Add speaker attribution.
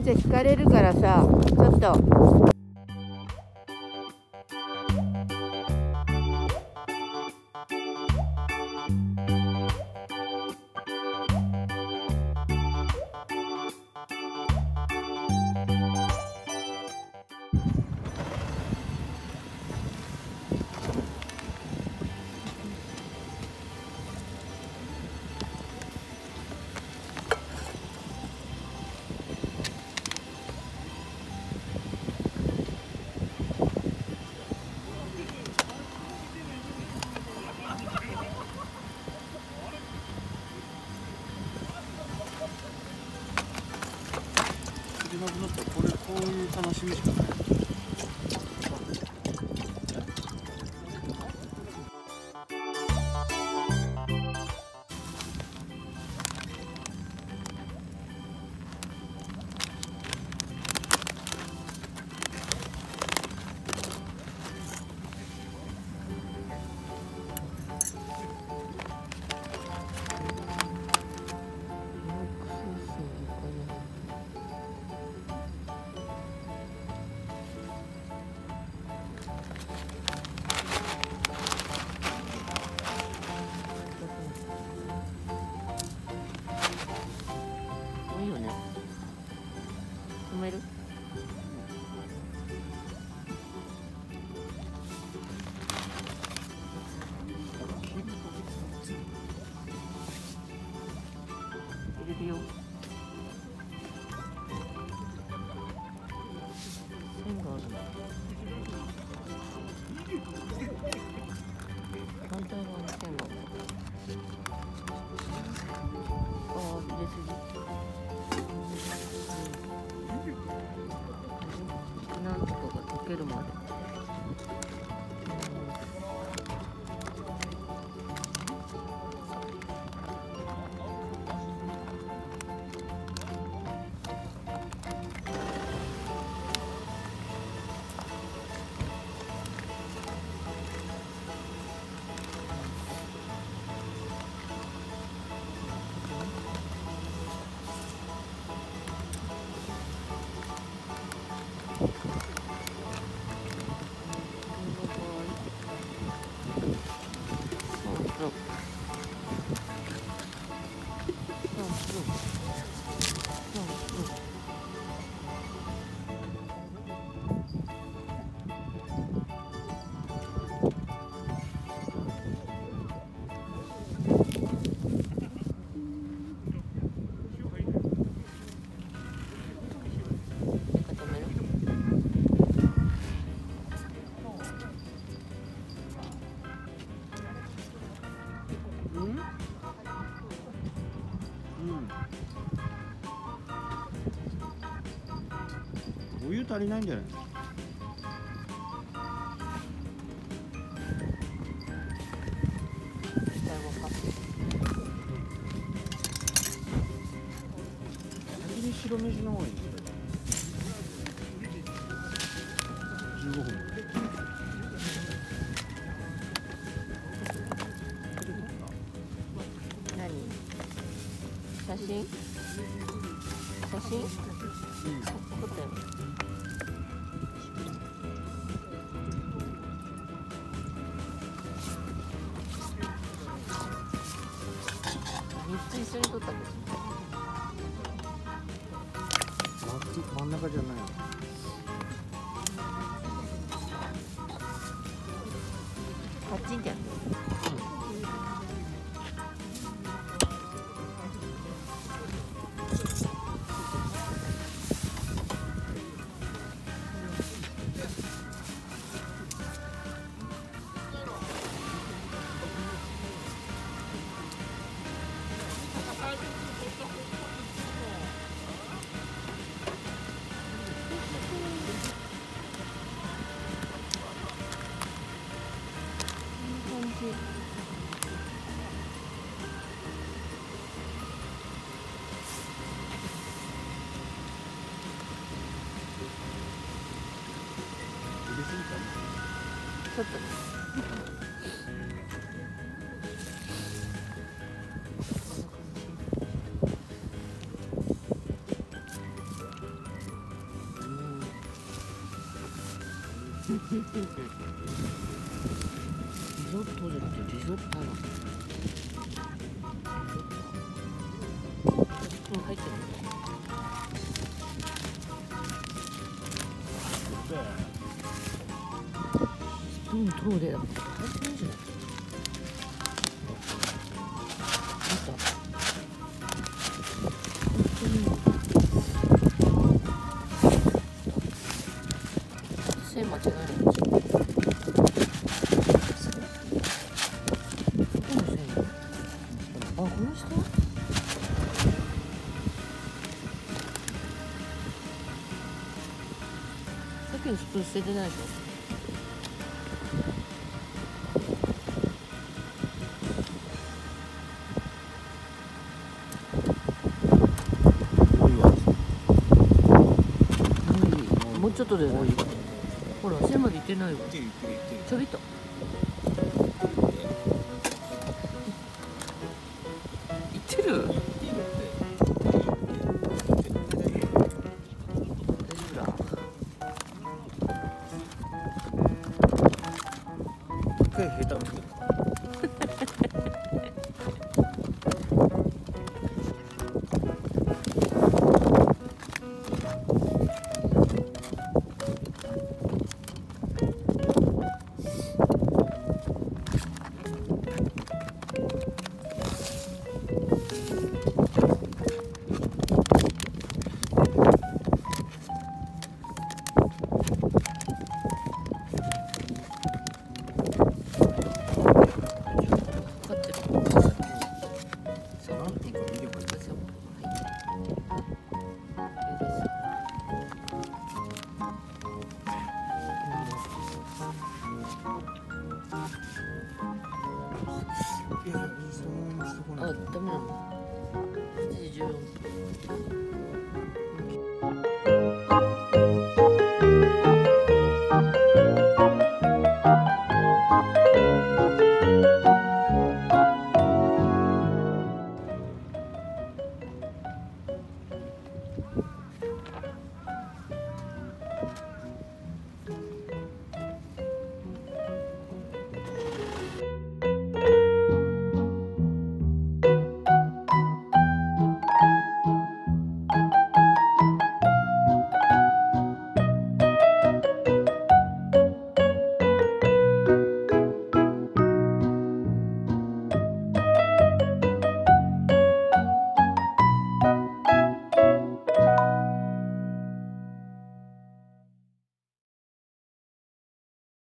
Speaker 1: して引かれるからさ、ちょっと。
Speaker 2: なくなったらこういう楽しみしかない。
Speaker 1: 止める？入れるよ。線がある。反対側に線がある。ああ、入れすぎ。なんとかが溶けるまで。お湯足りないんじゃない？先に白飯の方がいいんですよ。15分。 何？写真？写真？撮ったよ。3つ一緒に撮ったけど。
Speaker 2: 真ん中じゃないの。
Speaker 1: あっちんじゃん。ちょっと入ってる。トロでだから入ってないじゃない。線間違えないでしょ。この人？さっきのスプーン捨ててないでしょ。もうちょっとでない。ほら線まで行ってないわ。ちょびっと。行ってる？
Speaker 2: 一回下手をつける。
Speaker 1: あ、ダメなの。8時14分。